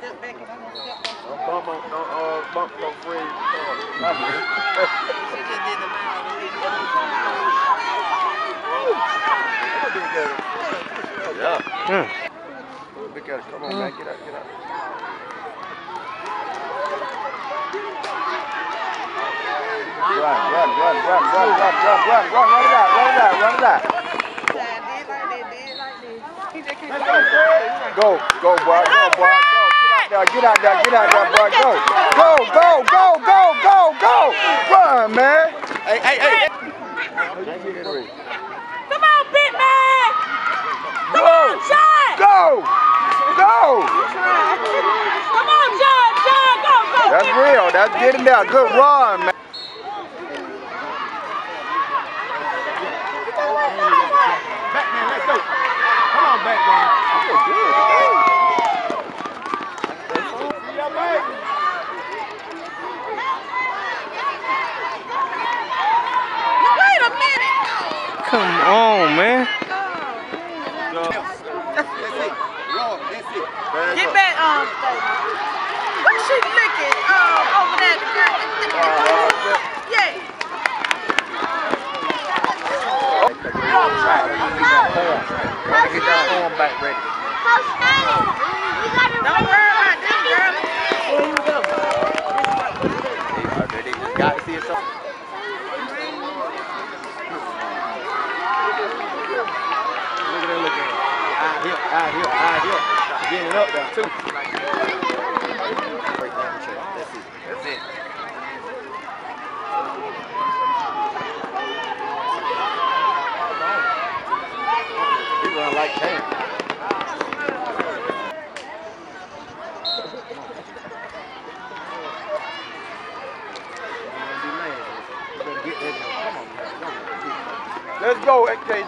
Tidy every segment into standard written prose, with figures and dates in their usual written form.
Bump no free. She just did the mile. Yeah. Look at it. Come on, man. Get up, get up. Run it out. Go, boy, go. Get out there, boy, go. Run, man. Hey. Come on, big man. Go. Come on, John, go. That's real. That's getting there. Good run, man. Batman, let's go. Come on, Batman. Wait a minute. Come on, man. Get back, what she licking, over there, the girl? Yeah. Get that arm back ready. Don't worry about this, girl. They just got to see it. Look at it. Eye here. Getting it up there, too. That's it. He run like Cam. Let's go, KJ.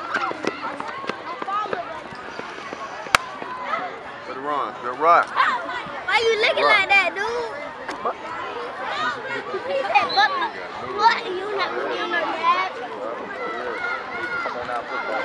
Good run. Why you looking like that, dude? He said, what? You not stealing her dad? Come on out, football.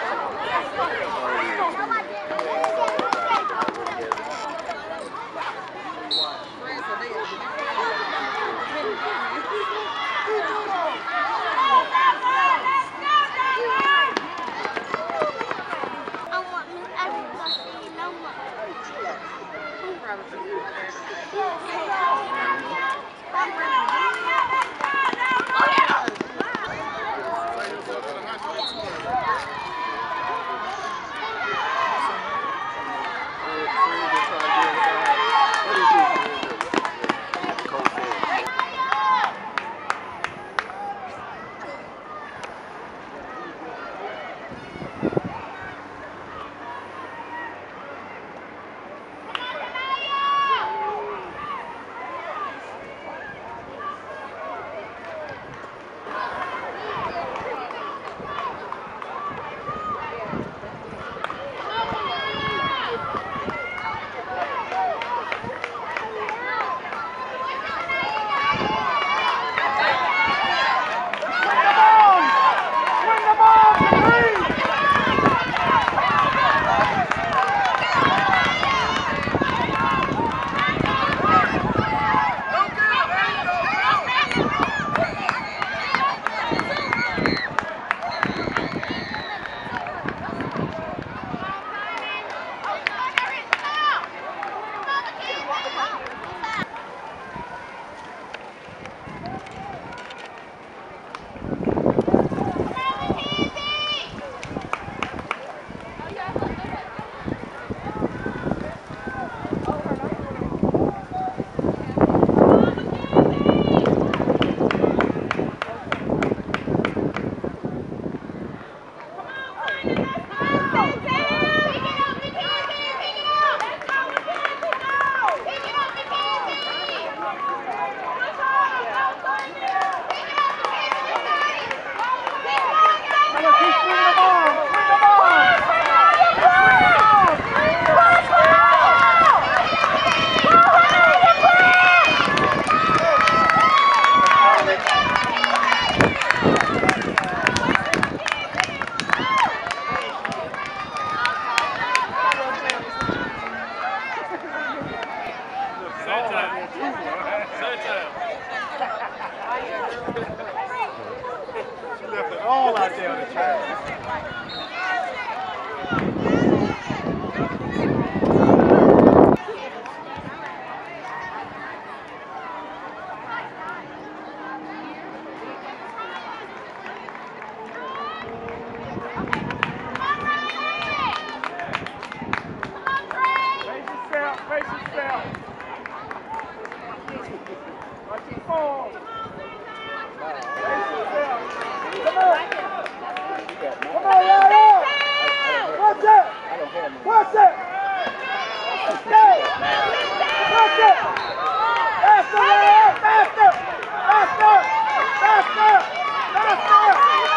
Push it! Stay! Push it! Faster, man! Faster! Faster! Faster! Faster!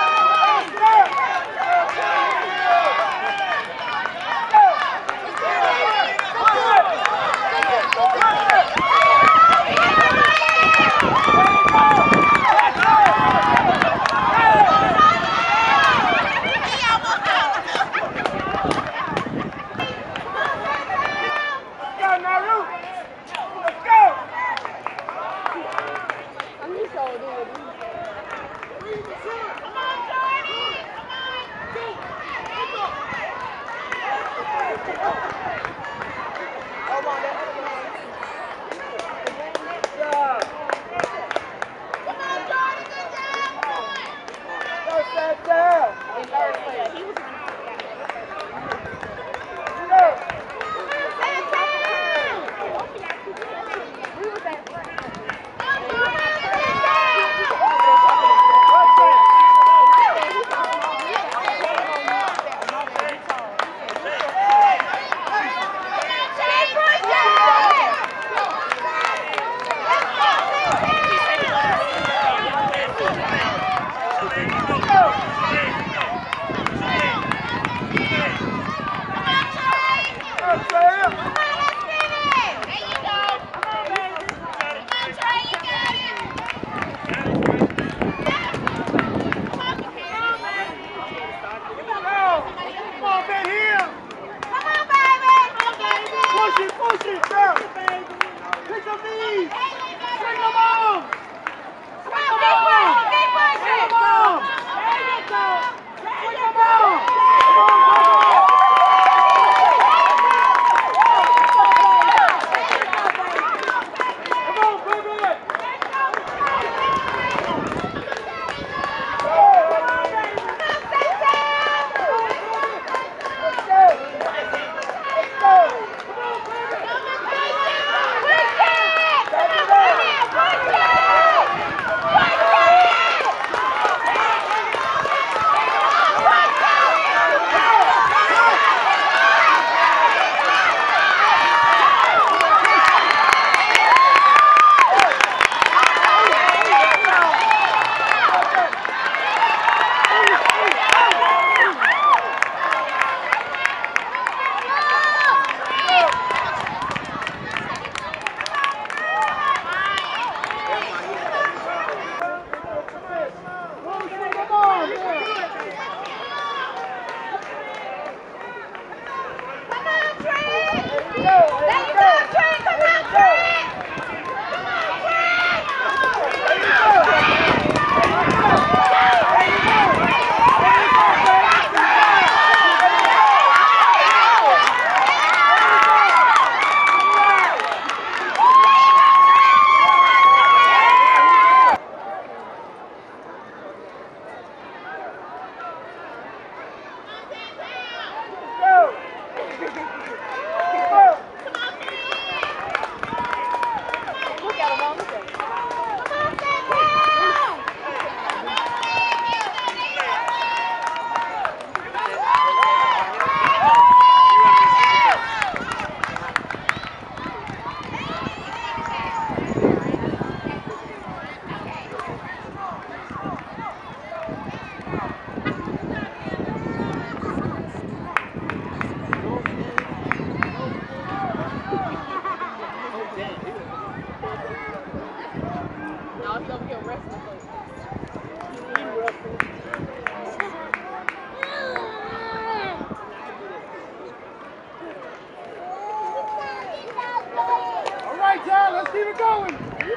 Let's keep it going.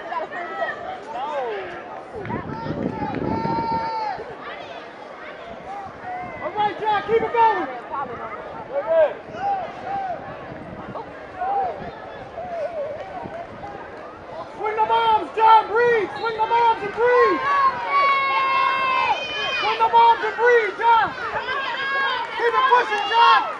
All right, John, keep it going. Swing the bombs, John, breathe. Swing the bombs and breathe. Swing the bombs and breathe, John. Keep it pushing, John.